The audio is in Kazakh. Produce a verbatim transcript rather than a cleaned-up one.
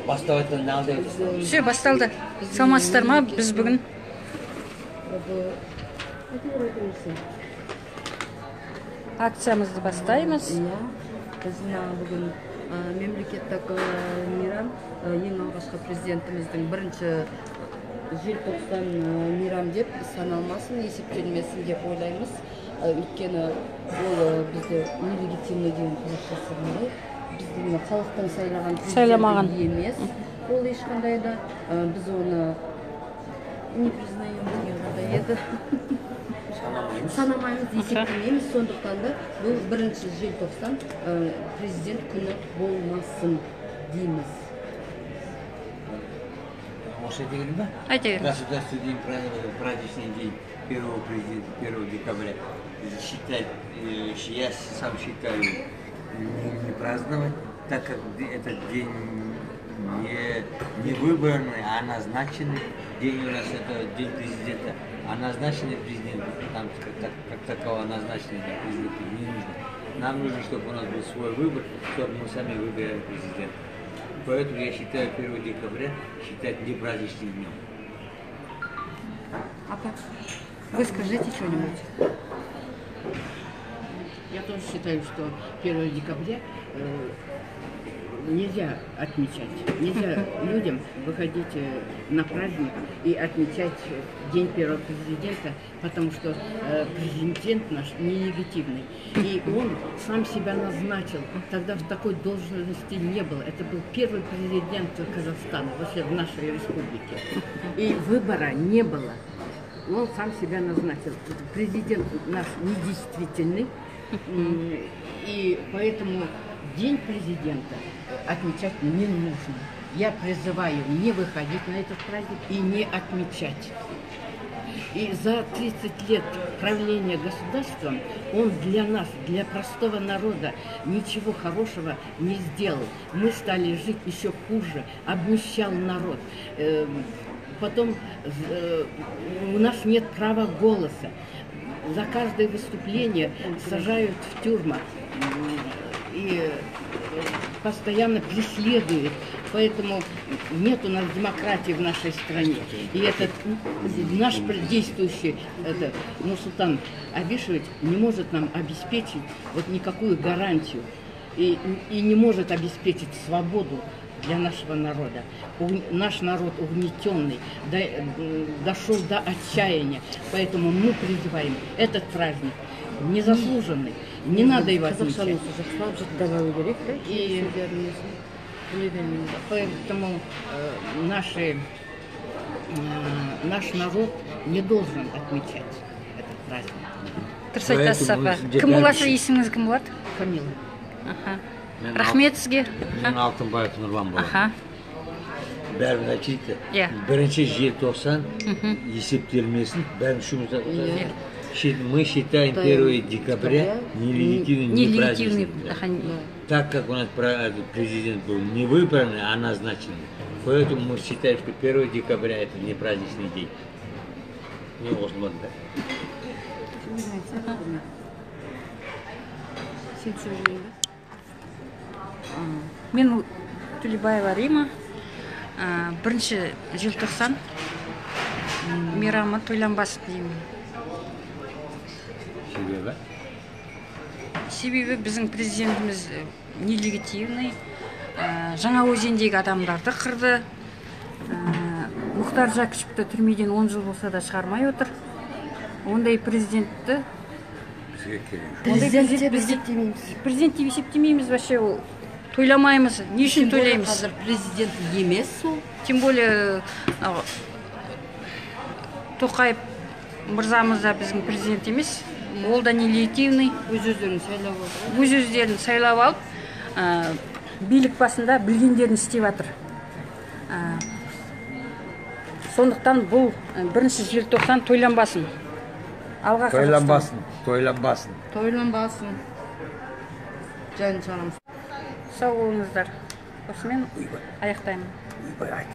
Басталатын налды. Все, басталды. Саламатсыздар ма? Біз бүгін акциямызды бастаймыз. Біз бүгін мемлекеттік мейрам, ең алғашқы президентіміздің бірінші желтоқсан мейрам деп саналмасын, есептелмесін деп ойлаймыз. Өйткені ол бізді нелегитимный деген қазақшасы қандай, біздің халықтың сайлаған президенті емес. Ол ешқандай да біз оны не признаем деген қандай еді. Санамаймыз, есептемейміз. Сондықтан да бұл бірінші желтоқсан президент күні болмасын дейміз. Может, это говорим, да? Айта Государственный день, праздничный день первого президента, первого декабря. Считать, я сам считаю, не, не праздновать, так как этот день не, не выбранный, а назначенный. День у нас это день президента, а назначенный президент, там как, как такового назначенного президента не нужно. Нам нужно, чтобы у нас был свой выбор, чтобы мы сами выбирали президента. Поэтому я считаю первого декабря считать не праздничным днем. Апа, вы скажите что-нибудь? Я тоже считаю, что первого декабря э, нельзя отмечать. Нельзя людям выходить на праздник и отмечать день первого президента, потому что э, президент наш нелегитимный. И он сам себя назначил. Тогда в такой должности не было. Это был первый президент Казахстана, вообще в нашей республике. И выбора не было. Он сам себя назначил. Президент наш недействительный. И поэтому День президента отмечать не нужно. Я призываю не выходить на этот праздник и не отмечать. И за тридцать лет правления государством он для нас, для простого народа, ничего хорошего не сделал. Мы стали жить еще хуже, обнищал народ. Потом у нас нет права голоса. За каждое выступление сажают в тюрьму и постоянно преследуют. Поэтому нет у нас демократии в нашей стране. И этот наш действующий это, Нурсултан Абишевич не может нам обеспечить вот никакую гарантию. И, и не может обеспечить свободу для нашего народа. Наш народ угнетенный, до, дошел до отчаяния. Поэтому мы призываем этот праздник незаслуженный. Не надо его отмечать. И поэтому э, наши, э, наш народ не должен отмечать этот праздник. Тұрсайтасыз. Кім боласа есіңіз кім болады? Камила. Рахмет сізге. Мен Алтынбаев Нұрлан боламын. Бәрін айтты. Бірінші желтоқсан есептелмесін. Бәрін шумызда. Мы считаем первого декабря нелегитимным, не праздничным. Так как у нас президент был не выбранный, а назначенный. Поэтому мы считаем, что первого декабря это не праздничный день. Не можно было, да? Мен Тулебаева Рима. Бірінші желтоқсан мейрамы тойланбасын деймін. Себебі? Себебі біздің президентіміз нелегитимный. Жаңаөзендегі адамдарды қырды. Мұхтар Жакишевті түрмеден он жыл болса да шығармай отыр. Ондай президентті президент деп есептемейміз, вообще ол тойламаймыз. Не үшін тойлаймыз? Президент емес ол. Тем более Тоқаев мырзамыз да біздің президент емес. Ол да нелегитимный. Өз-өздерін сайлап алып. Өз-өздерін сайлап алып, билік басында білгендерін істеп жатыр. Сондықтан бұл бірінші желтоқсан тойланбасын. Алға тойланбасын, тойланбасын. Тойланбасын. Жайын шығарамыз. Сау болыңыздар. Осымен аяқтаймын.